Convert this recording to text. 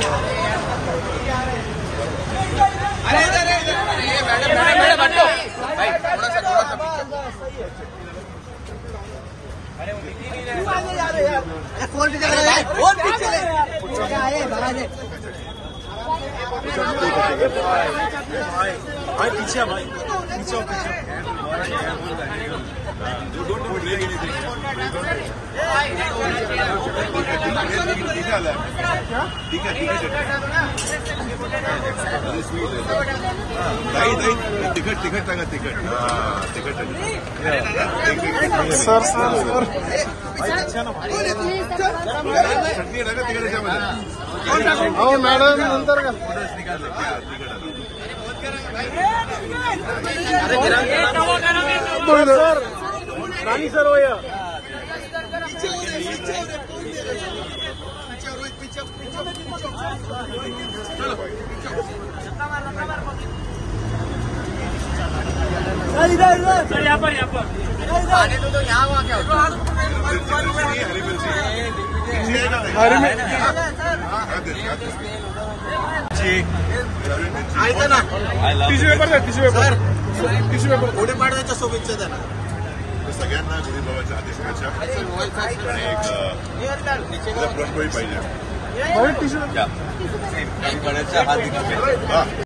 Madam हटो भाई, थोड़ा सा आगे जा रहे यार, फोन पीछे भाई, पीछे भाई, पीछे ठीक है तिकट टाका तिकट सर चटणी टाका तिकट याच्यामध्ये. हो मॅडम नंतर का सर राणी सर वया सर यहाँ पर आने तो यहाँ वहाँ क्या हरी टिश्यू पेपर गुढीपाडव्याच्या शुभेच्छा द्या ना सगळ्यांना. गुढीपाडव्याच्या आदेशाच्या पुरणपोळी पाहिजे. गुढीपाडव्याच्या हार्दिक शुभेच्छा.